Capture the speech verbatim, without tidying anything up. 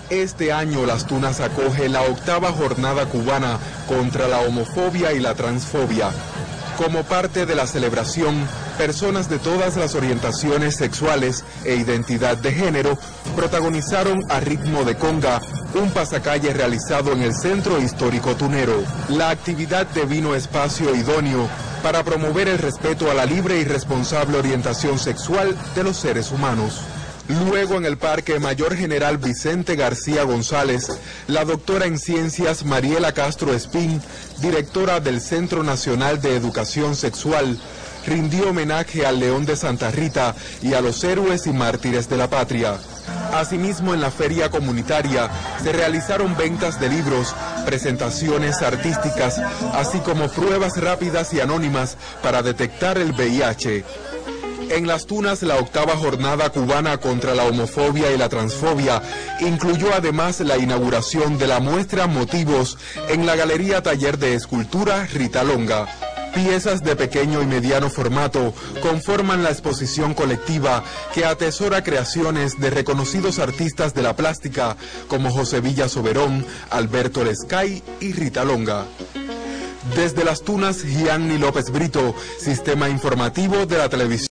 Este año Las Tunas acoge la octava jornada cubana contra la homofobia y la transfobia. Como parte de la celebración, personas de todas las orientaciones sexuales e identidad de género protagonizaron a ritmo de conga un pasacalle realizado en el Centro Histórico Tunero. La actividad devino espacio idóneo para promover el respeto a la libre y responsable orientación sexual de los seres humanos. Luego, en el Parque Mayor General Vicente García González, la doctora en Ciencias Mariela Castro Espín, directora del Centro Nacional de Educación Sexual, rindió homenaje al León de Santa Rita y a los héroes y mártires de la patria. Asimismo, en la feria comunitaria se realizaron ventas de libros, presentaciones artísticas, así como pruebas rápidas y anónimas para detectar el V I H. En Las Tunas, la octava jornada cubana contra la homofobia y la transfobia incluyó además la inauguración de la muestra Motivos en la Galería Taller de Escultura Rita Longa. Piezas de pequeño y mediano formato conforman la exposición colectiva que atesora creaciones de reconocidos artistas de la plástica como José Villa Soberón, Alberto Lescay y Rita Longa. Desde Las Tunas, Gianni López Brito, Sistema Informativo de la Televisión.